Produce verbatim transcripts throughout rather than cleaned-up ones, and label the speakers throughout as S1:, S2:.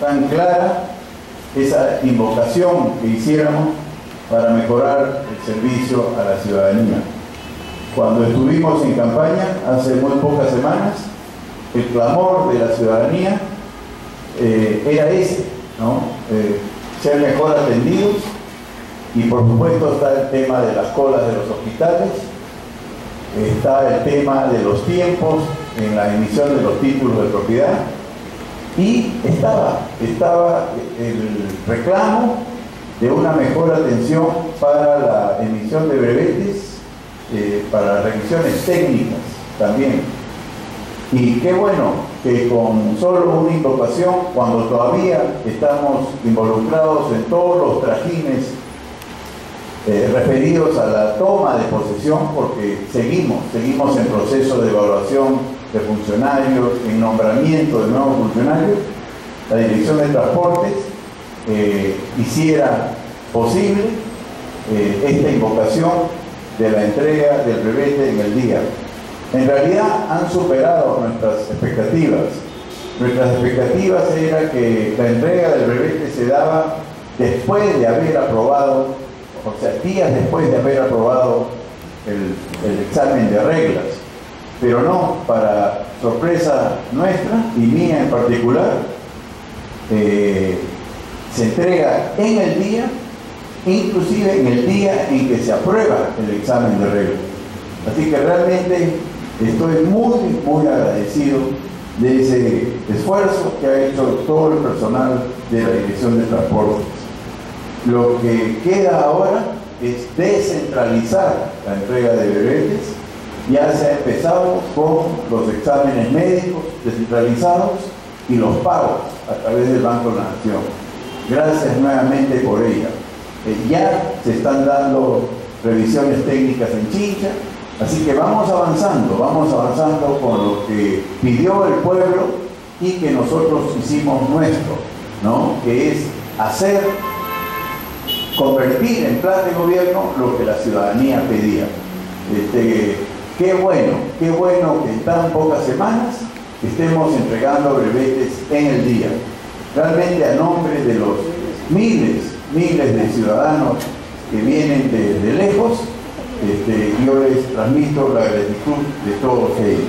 S1: tan clara esa invocación que hiciéramos para mejorar el servicio a la ciudadanía. Cuando estuvimos en campaña, hace muy pocas semanas, el clamor de la ciudadanía eh, era ese, ¿no? Eh, ser mejor atendidos, y por supuesto está el tema de las colas de los hospitales, está el tema de los tiempos en la emisión de los títulos de propiedad, y estaba, estaba el reclamo de una mejor atención para la emisión de brevetes, eh, para las revisiones técnicas también. Y qué bueno que con solo una invocación, cuando todavía estamos involucrados en todos los trajines eh, referidos a la toma de posesión, porque seguimos, seguimos en proceso de evaluación de funcionarios, en nombramiento de nuevos funcionarios, la Dirección de Transportes eh, hiciera posible eh, esta invocación de la entrega del brevete en el día. En realidad han superado nuestras expectativas. Nuestras expectativas era que la entrega del brevete se daba después de haber aprobado, o sea, días después de haber aprobado el, el examen de reglas. Pero no, para sorpresa nuestra y mía en particular, eh, se entrega en el día, inclusive en el día en que se aprueba el examen de reglas. Así que realmente estoy muy, muy agradecido de ese esfuerzo que ha hecho todo el personal de la Dirección de Transportes. Lo que queda ahora es descentralizar la entrega de brevetes. Ya se ha empezado con los exámenes médicos descentralizados y los pagos a través del Banco de la Nación. Gracias nuevamente por ella. Eh, ya se están dando revisiones técnicas en Chincha, así que vamos avanzando, vamos avanzando con lo que pidió el pueblo y que nosotros hicimos nuestro, ¿no? Que es hacer, convertir en plan de gobierno lo que la ciudadanía pedía. Este, qué bueno, qué bueno que en tan pocas semanas estemos entregando brevetes en el día. Realmente a nombre de los miles, miles de ciudadanos que vienen de, de lejos, este, yo les transmito la gratitud de todos ellos.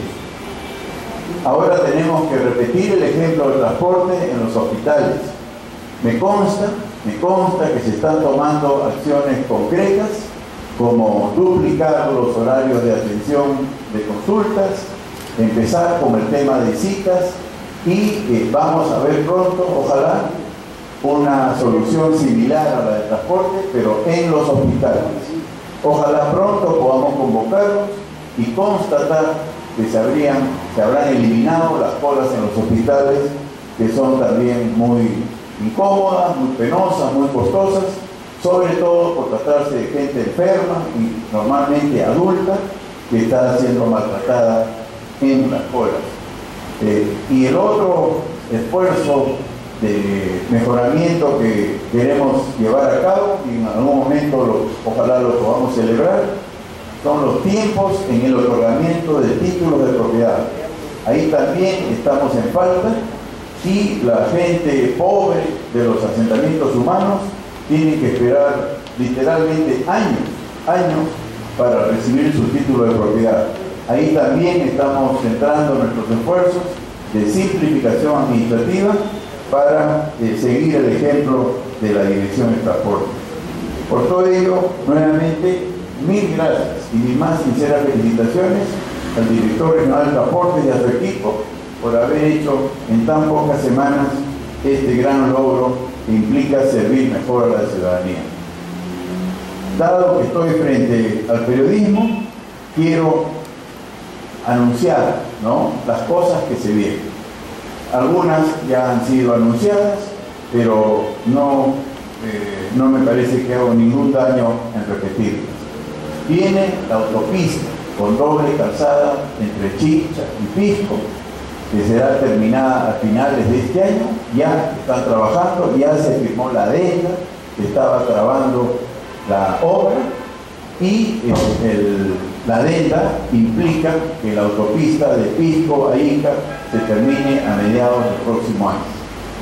S1: Ahora tenemos que repetir el ejemplo del transporte en los hospitales. Me consta, me consta que se están tomando acciones concretas, como duplicar los horarios de atención de consultas, empezar con el tema de citas, y eh, vamos a ver pronto, ojalá, una solución similar a la de transporte, pero en los hospitales. Ojalá pronto podamos convocarlos y constatar que se, habrían, se habrán eliminado las colas en los hospitales, que son también muy incómodas, muy penosas, muy costosas, sobre todo por tratarse de gente enferma y normalmente adulta que está siendo maltratada en las colas. Eh, y el otro esfuerzo de mejoramiento que queremos llevar a cabo, y en algún momento lo, ojalá lo podamos celebrar, son los tiempos en el otorgamiento de títulos de propiedad. Ahí también estamos en falta, y la gente pobre de los asentamientos humanos tiene que esperar literalmente años, años para recibir su título de propiedad. Ahí también estamos centrando nuestros esfuerzos de simplificación administrativa para eh, seguir el ejemplo de la Dirección de Transporte. Por todo ello, nuevamente, mil gracias y mis más sinceras felicitaciones al Director Regional de Transporte y a su equipo por haber hecho en tan pocas semanas este gran logro que implica servir mejor a la ciudadanía. Dado que estoy frente al periodismo, quiero anunciar, ¿no?, las cosas que se vienen. Algunas ya han sido anunciadas, pero no, eh, no me parece que hago ningún daño en repetirlas. Viene la autopista con doble calzada entre Chincha y Pisco, que será terminada a finales de este año. Ya están trabajando, ya se firmó la adenda, se estaba trabando la obra, y el, el, la adenda implica que la autopista de Pisco a Ica se termine a mediados del próximo año.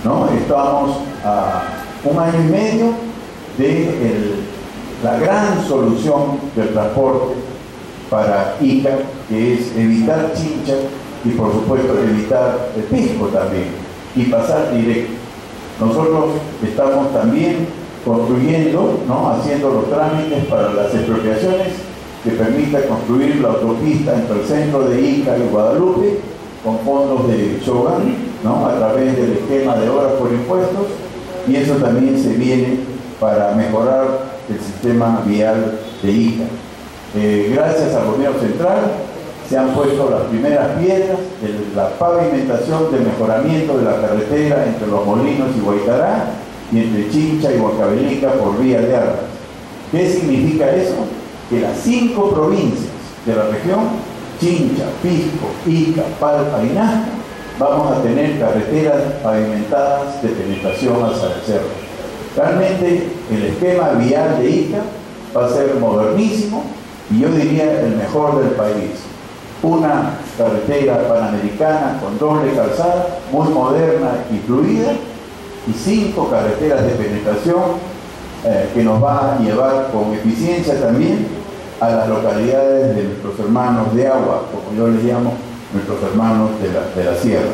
S1: ¿no? Estamos a un año y medio de el, la gran solución del transporte para Ica, que es evitar Chincha y por supuesto evitar el Pisco también, y pasar directo. Nosotros estamos también construyendo, ¿no? haciendo los trámites para las expropiaciones que permita construir la autopista entre el centro de Ica y Guadalupe con fondos de Shogan, ¿no? a través del esquema de obras por impuestos, y eso también se viene para mejorar el sistema vial de Ica. Eh, gracias al gobierno central se han puesto las primeras piedras de la pavimentación de mejoramiento de la carretera entre Los Molinos y Huaytará y entre Chincha y Huancavelica por vía de Arras. ¿Qué significa eso? Que las cinco provincias de la región, Chincha, Pisco, Ica, Palpa y Nazca, vamos a tener carreteras pavimentadas de penetración hacia el cerro. Realmente el esquema vial de Ica va a ser modernísimo y yo diría el mejor del país. Una carretera panamericana con doble calzada, muy moderna y fluida, y cinco carreteras de penetración eh, que nos va a llevar con eficiencia también a las localidades de nuestros hermanos de agua, como yo les llamo, nuestros hermanos de la, de la sierra.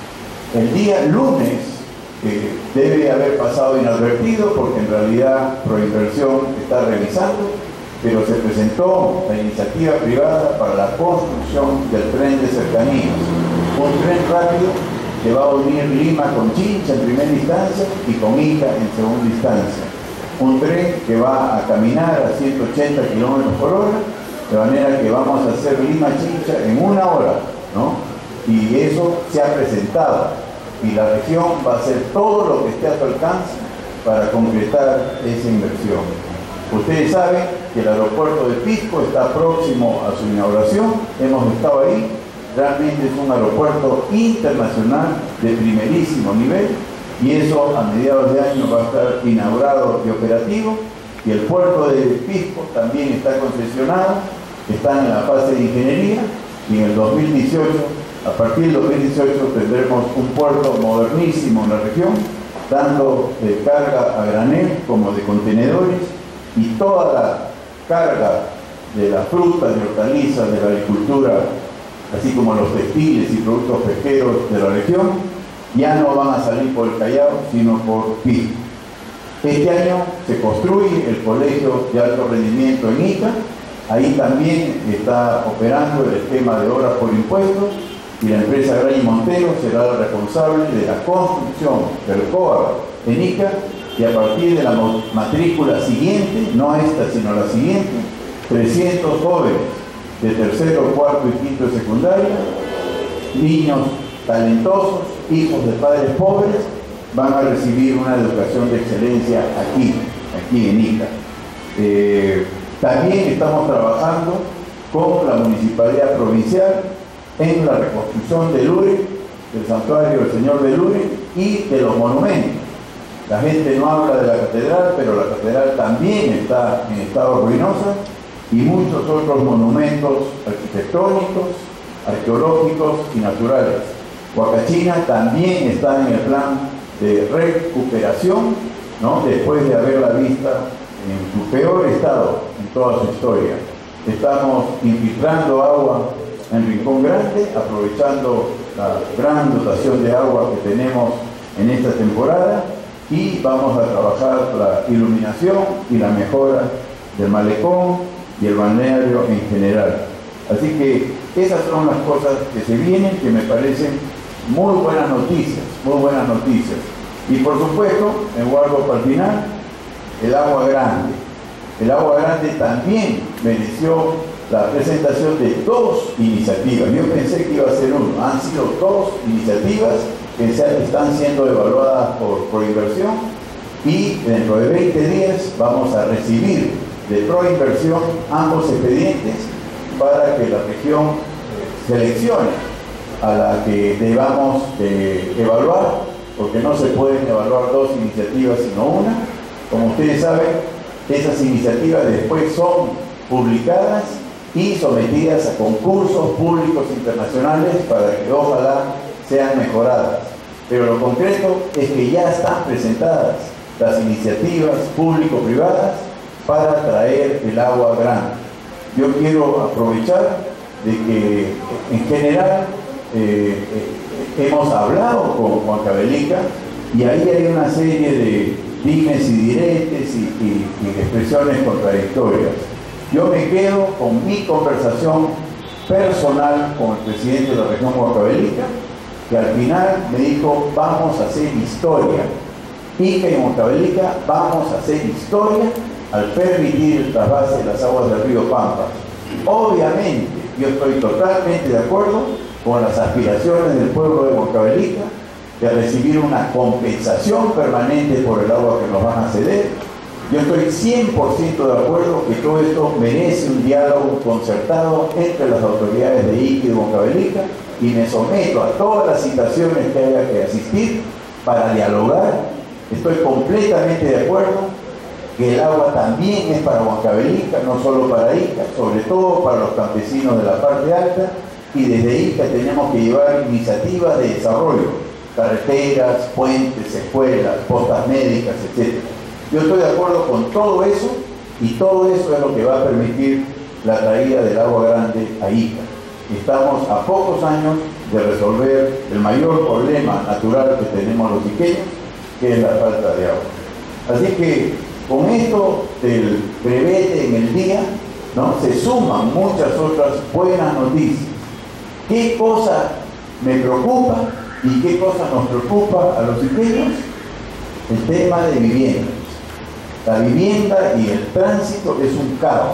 S1: El día lunes eh, debe haber pasado inadvertido porque en realidad Proinversión está revisando, pero se presentó la iniciativa privada para la construcción del tren de cercanías, un tren rápido que va a unir Lima con Chincha en primera instancia y con Ica en segunda instancia. Un tren que va a caminar a ciento ochenta kilómetros por hora, de manera que vamos a hacer Lima-Chincha en una hora, ¿no? Y eso se ha presentado, y la región va a hacer todo lo que esté a su alcance para concretar esa inversión. Ustedes saben que el aeropuerto de Pisco está próximo a su inauguración, hemos estado ahí, realmente es un aeropuerto internacional de primerísimo nivel, y eso a mediados de año va a estar inaugurado y operativo, y el puerto de Pisco también está concesionado, está en la fase de ingeniería, y en el dos mil dieciocho, a partir del dos mil dieciocho tendremos un puerto modernísimo en la región, dando de carga a granel como de contenedores, y toda la carga de las frutas y hortalizas de la agricultura, así como los textiles y productos pesqueros de la región, ya no van a salir por el Callao, sino por Pisco. Este año se construye el colegio de alto rendimiento en Ica, ahí también está operando el esquema de obras por impuestos, y la empresa Gray Montero será la responsable de la construcción del C O A en Ica, y a partir de la matrícula siguiente, no esta sino la siguiente, trescientos jóvenes de tercero, cuarto y quinto de secundaria, niños talentosos, hijos de padres pobres, van a recibir una educación de excelencia aquí, aquí en Ica. Eh, también estamos trabajando con la Municipalidad Provincial en la reconstrucción del Lure, del Santuario del Señor del Lure y de los monumentos. La gente no habla de la catedral, pero la catedral también está en estado ruinoso, y muchos otros monumentos arquitectónicos, arqueológicos y naturales. Huacachina también está en el plan de recuperación, ¿no? Después de haberla vista en su peor estado en toda su historia. Estamos infiltrando agua en Rincón Grande, aprovechando la gran dotación de agua que tenemos en esta temporada, y vamos a trabajar la iluminación y la mejora del malecón y el balneario en general. Así que esas son las cosas que se vienen, que me parecen muy buenas noticias, muy buenas noticias. Y por supuesto, me guardo para el final, el agua grande. El agua grande también mereció la presentación de dos iniciativas. Yo pensé que iba a ser uno, han sido dos iniciativas que están siendo evaluadas por Proinversión, y dentro de veinte días vamos a recibir de Proinversión ambos expedientes para que la región seleccione a la que debamos de evaluar, porque no se pueden evaluar dos iniciativas sino una. Como ustedes saben, esas iniciativas después son publicadas y sometidas a concursos públicos internacionales para que ojalá sean mejoradas. pero lo concreto es que ya están presentadas las iniciativas público-privadas para traer el agua grande. Yo quiero aprovechar de que en general eh, eh, hemos hablado con Huancavelica y ahí hay una serie de dimes y diretes y, y, y expresiones contradictorias. Yo me quedo con mi conversación personal con el presidente de la región Huancavelica, que al final me dijo: vamos a hacer historia. Y que en Huancavelica vamos a hacer historia al permitir el trasvase de las aguas del río Pampa. Obviamente, yo estoy totalmente de acuerdo con las aspiraciones del pueblo de Huancavelica de recibir una compensación permanente por el agua que nos van a ceder. Yo estoy cien por ciento de acuerdo que todo esto merece un diálogo concertado entre las autoridades de Ica y de Huancavelica, y me someto a todas las citaciones que haya que asistir para dialogar. Estoy completamente de acuerdo que el agua también es para Huancavelica, no solo para Ica, sobre todo para los campesinos de la parte alta, y desde Ica tenemos que llevar iniciativas de desarrollo, carreteras, puentes, escuelas, postas médicas, etcétera. Yo estoy de acuerdo con todo eso, y todo eso es lo que va a permitir la traída del agua grande a Ica. Estamos a pocos años de resolver el mayor problema natural que tenemos los iqueños, que es la falta de agua. Así que con esto del brevete en el día, ¿no?, se suman muchas otras buenas noticias. ¿Qué cosa me preocupa y qué cosa nos preocupa a los iqueños? El tema de vivienda. La vivienda y el tránsito es un caos.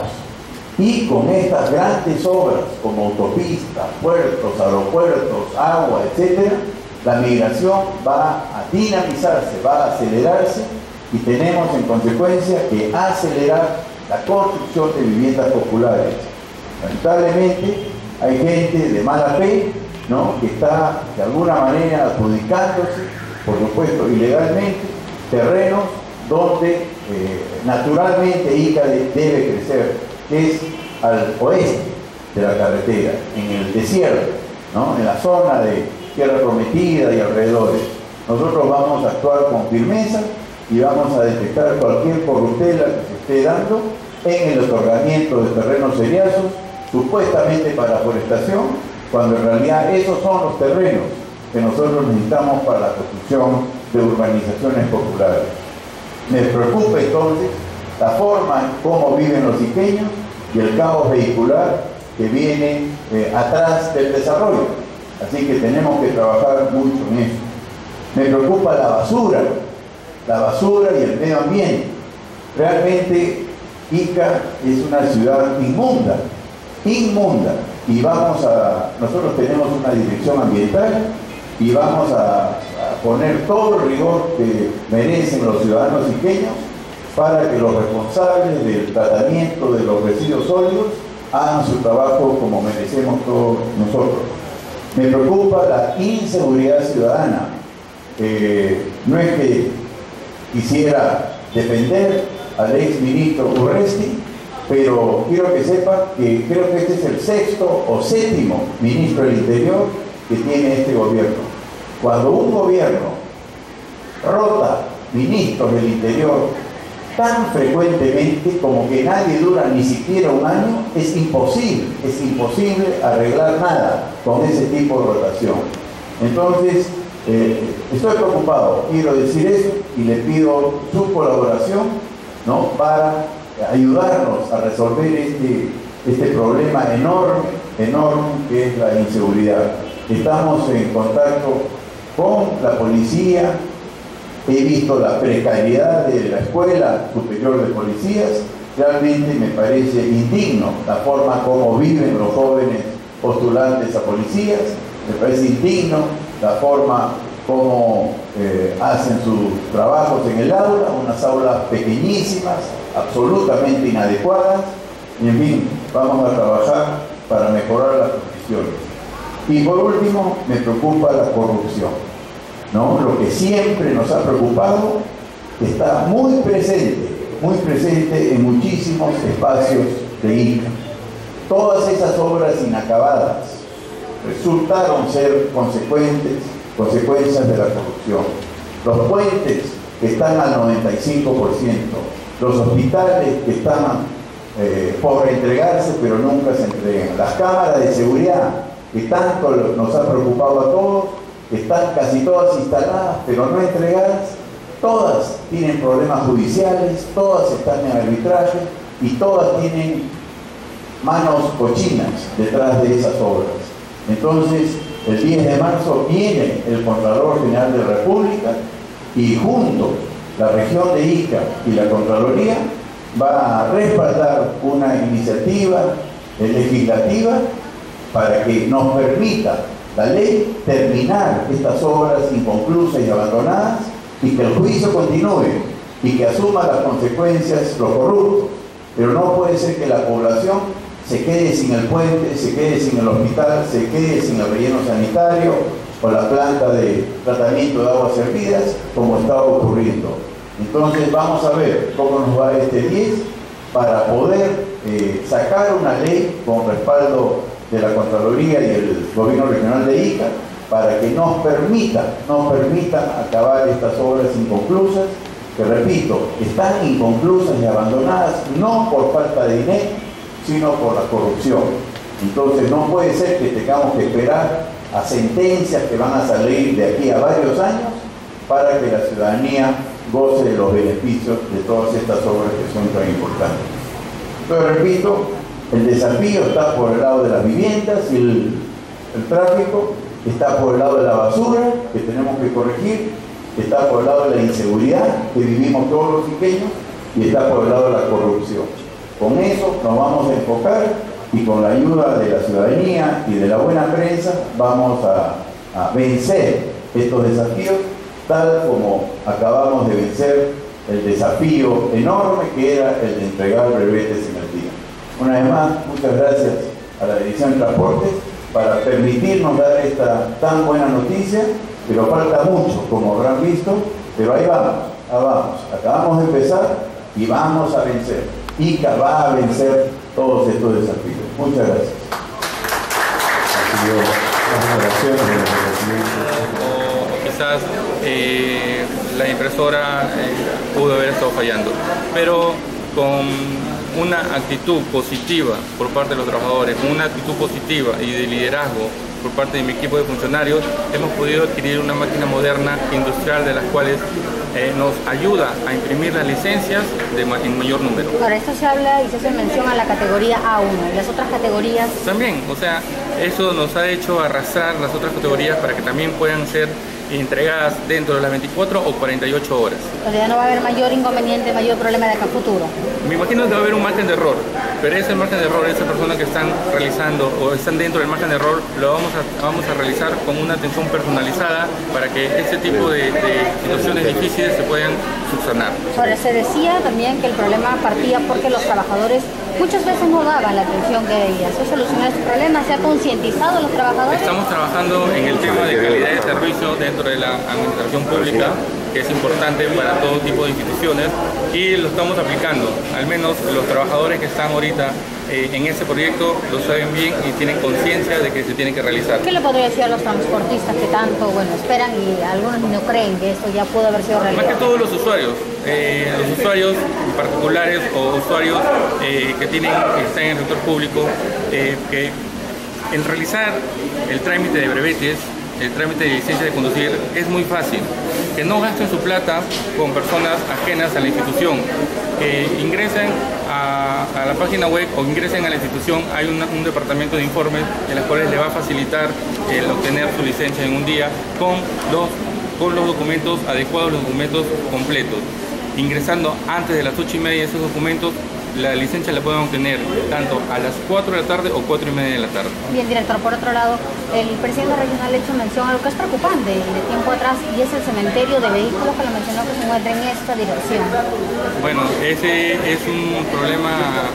S1: Y con estas grandes obras como autopistas, puertos, aeropuertos, agua, etcétera, la migración va a dinamizarse, va a acelerarse, y tenemos en consecuencia que acelerar la construcción de viviendas populares. Lamentablemente hay gente de mala fe, ¿no?, que está de alguna manera adjudicándose, por supuesto ilegalmente, terrenos donde eh, naturalmente Ica de, debe crecer, que es al oeste de la carretera, en el desierto, ¿no?, en la zona de Tierra Prometida y alrededores. Nosotros vamos a actuar con firmeza y vamos a detectar cualquier corruptela que se esté dando en el otorgamiento de terrenos seriazos, supuestamente para forestación, cuando en realidad esos son los terrenos que nosotros necesitamos para la construcción de urbanizaciones populares. Me preocupa entonces la forma en cómo viven los iqueños y el caos vehicular que viene eh, atrás del desarrollo. Así que tenemos que trabajar mucho en eso. Me preocupa la basura, la basura y el medio ambiente. Realmente Ica es una ciudad inmunda, inmunda, y vamos a, nosotros tenemos una dirección ambiental y vamos a, a poner todo el rigor que merecen los ciudadanos iqueños para que los responsables del tratamiento de los residuos sólidos hagan su trabajo como merecemos todos nosotros. Me preocupa la inseguridad ciudadana. Eh, no es que quisiera defender al ex ministro Urresti, pero quiero que sepa que creo que este es el sexto o séptimo ministro del Interior que tiene este gobierno. Cuando un gobierno rota ministros del Interior tan frecuentemente como que nadie dura ni siquiera un año, es imposible, es imposible arreglar nada con ese tipo de rotación. Entonces, eh, estoy preocupado, quiero decir eso, y le pido su colaboración, ¿no?, para ayudarnos a resolver este, este problema enorme, enorme que es la inseguridad. Estamos en contacto con la policía. He visto la precariedad de la Escuela Superior de Policías. Realmente me parece indigno la forma como viven los jóvenes postulantes a policías. Me parece indigno la forma como eh, hacen sus trabajos en el aula, unas aulas pequeñísimas, absolutamente inadecuadas. Y en fin, vamos a trabajar para mejorar las condiciones. Y por último, me preocupa la corrupción, ¿no? Lo que siempre nos ha preocupado está muy presente, muy presente en muchísimos espacios de Ica. Todas esas obras inacabadas resultaron ser consecuentes consecuencias de la corrupción. Los puentes que están al noventa y cinco por ciento, los hospitales que están eh, por entregarse pero nunca se entregan, las cámaras de seguridad que tanto nos ha preocupado a todos, están casi todas instaladas pero no entregadas, todas tienen problemas judiciales, todas están en arbitraje y todas tienen manos cochinas detrás de esas obras. Entonces, el diez de marzo viene el Contralor General de la República y junto la región de Ica y la Contraloría va a respaldar una iniciativa legislativa para que nos permita la ley terminar estas obras inconclusas y abandonadas y que el juicio continúe y que asuma las consecuencias los corruptos. Pero no puede ser que la población se quede sin el puente, se quede sin el hospital, se quede sin el relleno sanitario o la planta de tratamiento de aguas servidas, como está ocurriendo. Entonces vamos a ver cómo nos va este diez para poder eh, sacar una ley con respaldo de la Contraloría y el Gobierno Regional de Ica para que nos permita, nos permita acabar estas obras inconclusas, que repito, están inconclusas y abandonadas no por falta de dinero, sino por la corrupción. Entonces no puede ser que tengamos que esperar a sentencias que van a salir de aquí a varios años para que la ciudadanía goce de los beneficios de todas estas obras que son tan importantes. Entonces repito, el desafío está por el lado de las viviendas y el, el tráfico, está por el lado de la basura que tenemos que corregir, está por el lado de la inseguridad que vivimos todos los iqueños y está por el lado de la corrupción. Con eso nos vamos a enfocar y con la ayuda de la ciudadanía y de la buena prensa vamos a, a vencer estos desafíos tal como acabamos de vencer el desafío enorme que era el de entregar brevetes en el día. Una vez más, muchas gracias a la Dirección de Transportes para permitirnos dar esta tan buena noticia, pero falta mucho, como habrán visto, pero ahí vamos, ahí vamos. Acabamos de empezar y vamos a vencer. Ica va a vencer todos estos desafíos. Muchas gracias.
S2: O quizás eh, la impresora eh, pudo haber estado fallando, pero con una actitud positiva por parte de los trabajadores, con una actitud positiva y de liderazgo por parte de mi equipo de funcionarios, hemos podido adquirir una máquina moderna industrial de las cuales eh, nos ayuda a imprimir las licencias de ma en mayor número.
S3: Ahora, esto se habla y se hace mención a la categoría A uno, y las otras categorías
S2: también, o sea, eso nos ha hecho arrastrar las otras categorías para que también puedan ser entregadas dentro de las veinticuatro o cuarenta y ocho horas.
S3: O sea, ya no va a haber mayor inconveniente, mayor problema de acá a futuro.
S2: Me imagino que va a haber un margen de error, pero ese margen de error, esas personas que están realizando o están dentro del margen de error, lo vamos a, vamos a realizar con una atención personalizada para que este tipo de, de situaciones difíciles se puedan subsanar.
S3: Ahora, se decía también que el problema partía porque los trabajadores muchas veces no daban la atención que debía. ¿Se solucionó este problema? ¿Se ha concientizado a los trabajadores?
S2: Estamos trabajando en el tema de calidad de servicio dentro de la administración pública, que es importante para todo tipo de instituciones, y lo estamos aplicando. Al menos los trabajadores que están ahorita eh, en ese proyecto lo saben bien y tienen conciencia de que se tiene que realizar.
S3: ¿Qué le podría decir a los transportistas que tanto bueno esperan y algunos no creen que esto ya pudo haber sido realidad?
S2: Más que todos los usuarios, eh, los usuarios particulares o usuarios eh, que tienen que están en el sector público, eh, que en realizar el trámite de brevetes, el trámite de licencia de conducir es muy fácil, que no gasten su plata con personas ajenas a la institución, que ingresen a, a la página web o ingresen a la institución. Hay una, un departamento de informes en los cuales le va a facilitar el obtener su licencia en un día con los, con los documentos adecuados, los documentos completos. Ingresando antes de las ocho y media esos documentos, la licencia la pueden obtener tanto a las cuatro de la tarde o cuatro y media de la tarde. Bien,
S3: director, por otro lado, el presidente regional ha hecho mención a lo que es preocupante de tiempo atrás, y es el cementerio de vehículos que lo mencionó que se encuentra en esta dirección.
S2: Bueno, ese es un problema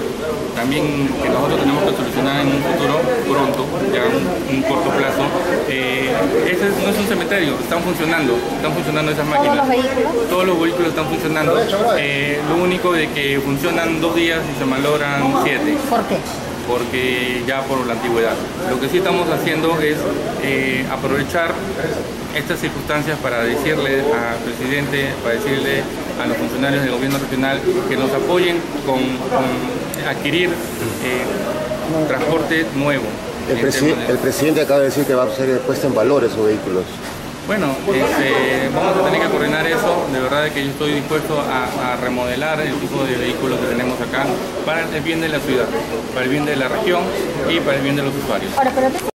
S2: también que nosotros tenemos que solucionar en un futuro pronto, ya en un, un corto plazo. Eh, ese no es un cementerio, están funcionando, están funcionando esas máquinas.
S3: ¿Todos los vehículos?
S2: Todos los vehículos están funcionando. Eh, lo único de que funcionan dos días y se malogran siete.
S3: ¿Por qué?
S2: porque ya por la antigüedad. Lo que sí estamos haciendo es eh, aprovechar estas circunstancias para decirle al presidente, para decirle a los funcionarios del gobierno regional que nos apoyen con, con adquirir eh, transporte nuevo.
S4: El, presi de... el presidente acaba de decir que va a ser puesta en valor esos vehículos.
S2: Bueno, este, vamos a tener que coordinar eso. De verdad que yo estoy dispuesto a, a remodelar el tipo de vehículos que tenemos acá para el bien de la ciudad, para el bien de la región y para el bien de los usuarios.
S3: Ahora, pero